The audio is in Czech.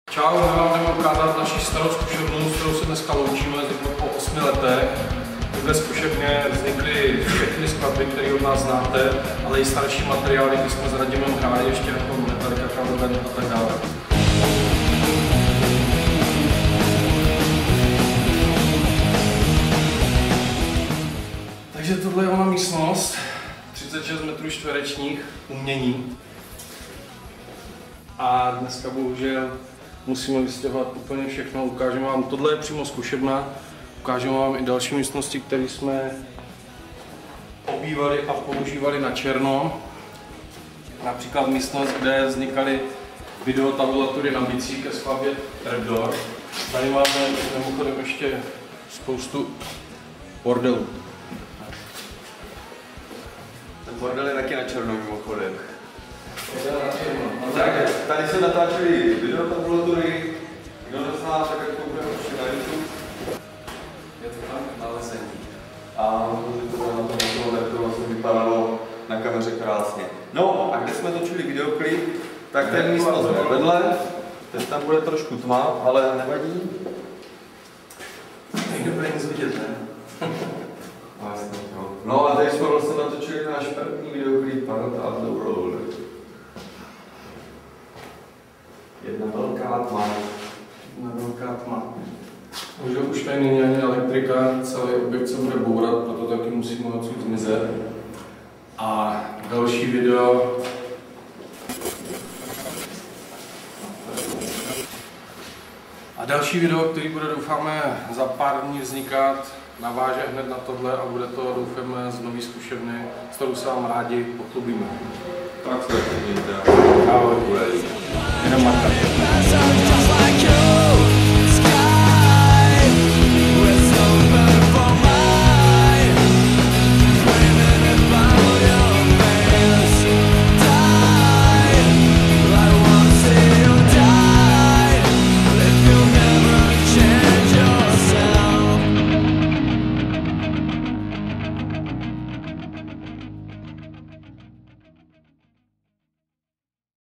Čau, my vám jdeme ukázat naši starou zkušebnu, s kterou se dneska loučíme, zhruba po 8 letech. Ve zkušebně vznikly všechny skladby, které od nás znáte, ale i starší materiály, kdy jsme s Radimem hráli ještě jako Metallica, Coverband a tak dále. Takže tohle je ona místnost, 36 metrů čtverečních umění. A dneska bohužel musíme vystěhovat úplně všechno. Ukážeme vám, tohle je přímo zkušebna, ukážeme vám i další místnosti, které jsme obývali a používali na černo. Například místnost, kde vznikaly videotabulatury na bicí ke skladbě Trapdoor. Tady máme mimochodem ještě spoustu bordelů. Ten bordel je taky na černo mimochodem. Tak, tady se natáčely videotabulatury, kdo nezná, tak jak koukne určitě na YouTube. Je to tam nalezení. A to na tom vlastně vypadalo na kameře krásně. No a kde jsme točili videoklip, tak ten místnost je vedle. Teď tam bude trošku tma, ale nevadí. Nejde bude nic vidět, ne? No a tady jsme vlastně natočili náš první videoklip Parrot of the World. Jedna velká tma. Jedna velká tma. Už tady není ani elektrika, celý objekt se bude bourat, proto taky musíme odsud zmizet. A další video. A další video, který bude, doufáme, za pár dní vznikat, naváže hned na tohle a bude to, doufáme, z nový zkušebny, s kterou se vám rádi pochlubíme. Tak se mějte. Ahoj. Jenom Marta.